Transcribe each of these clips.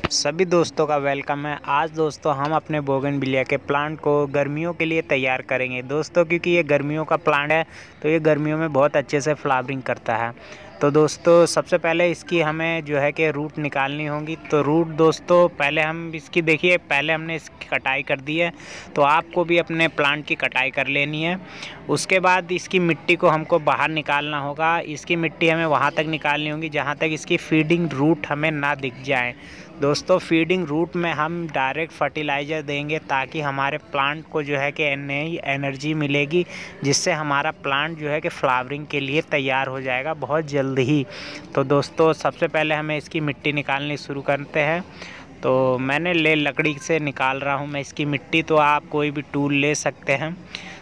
सभी दोस्तों का वेलकम है। आज दोस्तों हम अपने बोगनविलिया के प्लांट को गर्मियों के लिए तैयार करेंगे दोस्तों, क्योंकि ये गर्मियों का प्लांट है तो ये गर्मियों में बहुत अच्छे से फ्लावरिंग करता है। तो दोस्तों सबसे पहले इसकी हमें जो है कि रूट निकालनी होगी। तो रूट दोस्तों पहले हम इसकी देखिए, पहले हमने इसकी कटाई कर दी है, तो आपको भी अपने प्लांट की कटाई कर लेनी है। उसके बाद इसकी मिट्टी को हमको बाहर निकालना होगा। इसकी मिट्टी हमें वहाँ तक निकालनी होगी जहाँ तक इसकी फीडिंग रूट हमें ना दिख जाए। दोस्तों फीडिंग रूट में हम डायरेक्ट फर्टिलाइज़र देंगे ताकि हमारे प्लांट को जो है कि नई एनर्जी मिलेगी, जिससे हमारा प्लांट जो है कि फ्लावरिंग के लिए तैयार हो जाएगा बहुत जल्द ही। तो दोस्तों सबसे पहले हमें इसकी मिट्टी निकालनी शुरू करते हैं। तो मैंने लकड़ी से निकाल रहा हूँ मैं इसकी मिट्टी, तो आप कोई भी टूल ले सकते हैं।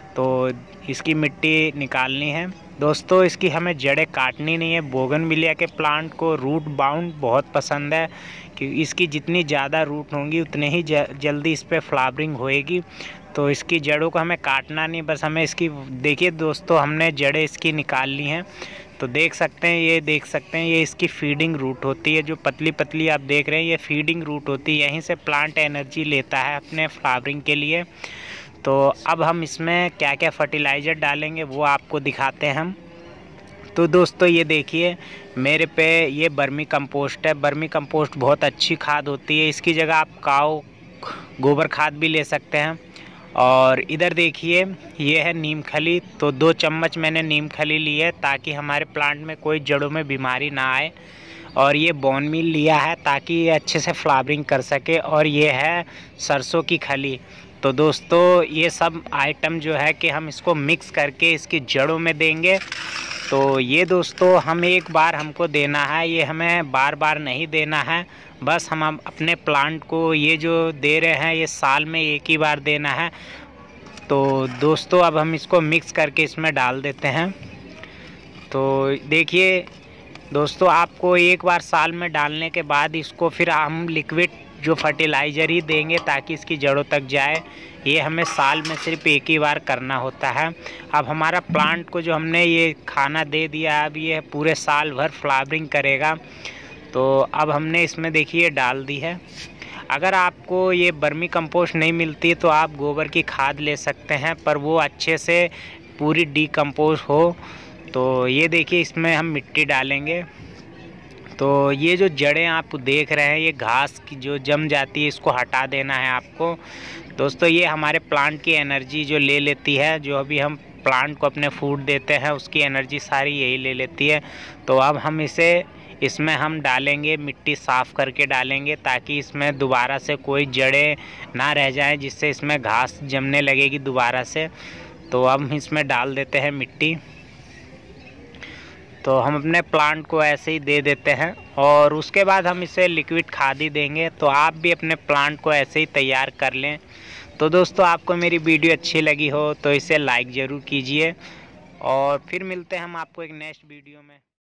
तो इसकी मिट्टी निकालनी है दोस्तों। इसकी हमें जड़ें काटनी नहीं है। बोगनविलिया के प्लांट को रूट बाउंड बहुत पसंद है कि इसकी जितनी ज़्यादा रूट होंगी उतने ही जल्दी इस पर फ्लावरिंग होएगी। तो इसकी जड़ों को हमें काटना नहीं, बस हमें इसकी देखिए दोस्तों, हमने जड़ें इसकी निकाल ली हैं। तो देख सकते हैं, ये देख सकते हैं, ये इसकी फीडिंग रूट होती है। जो पतली पतली आप देख रहे हैं ये फीडिंग रूट होती है। यहीं से प्लांट एनर्जी लेता है अपने फ्लावरिंग के लिए। तो अब हम इसमें क्या क्या फर्टिलाइज़र डालेंगे वो आपको दिखाते हैं हम। तो दोस्तों ये देखिए मेरे पे ये बर्मी कंपोस्ट है। बर्मी कंपोस्ट बहुत अच्छी खाद होती है। इसकी जगह आप काऊ गोबर खाद भी ले सकते हैं। और इधर देखिए ये है नीम खली। तो 2 चम्मच मैंने नीम खली ली है ताकि हमारे प्लांट में कोई जड़ों में बीमारी ना आए। और ये बोन मील लिया है ताकि ये अच्छे से फ्लावरिंग कर सके। और ये है सरसों की खली। तो दोस्तों ये सब आइटम जो है कि हम इसको मिक्स करके इसकी जड़ों में देंगे। तो ये दोस्तों हम एक बार हमको देना है, ये हमें बार बार नहीं देना है। बस हम अपने प्लांट को ये जो दे रहे हैं ये साल में एक ही बार देना है। तो दोस्तों अब हम इसको मिक्स करके इसमें डाल देते हैं। तो देखिए दोस्तों आपको एक बार साल में डालने के बाद इसको फिर हम लिक्विड जो फर्टिलाइज़र ही देंगे ताकि इसकी जड़ों तक जाए। ये हमें साल में सिर्फ एक ही बार करना होता है। अब हमारा प्लांट को जो हमने ये खाना दे दिया, अब ये पूरे साल भर फ्लावरिंग करेगा। तो अब हमने इसमें देखिए डाल दी है। अगर आपको ये बर्मी कंपोस्ट नहीं मिलती तो आप गोबर की खाद ले सकते हैं, पर वो अच्छे से पूरी डीकम्पोज हो। तो ये देखिए इसमें हम मिट्टी डालेंगे। तो ये जो जड़ें आप देख रहे हैं ये घास की जो जम जाती है इसको हटा देना है आपको। दोस्तों ये हमारे प्लांट की एनर्जी जो ले लेती है, जो अभी हम प्लांट को अपने फूड देते हैं उसकी एनर्जी सारी यही ले लेती है। तो अब हम इसमें हम डालेंगे, मिट्टी साफ़ करके डालेंगे ताकि इसमें दोबारा से कोई जड़ें ना रह जाएं, जिससे इसमें घास जमने लगेगी दोबारा से। तो अब हम इसमें डाल देते हैं मिट्टी। तो हम अपने प्लांट को ऐसे ही दे देते हैं और उसके बाद हम इसे लिक्विड खाद ही देंगे। तो आप भी अपने प्लांट को ऐसे ही तैयार कर लें। तो दोस्तों आपको मेरी वीडियो अच्छी लगी हो तो इसे लाइक ज़रूर कीजिए और फिर मिलते हैं हम आपको एक नेक्स्ट वीडियो में।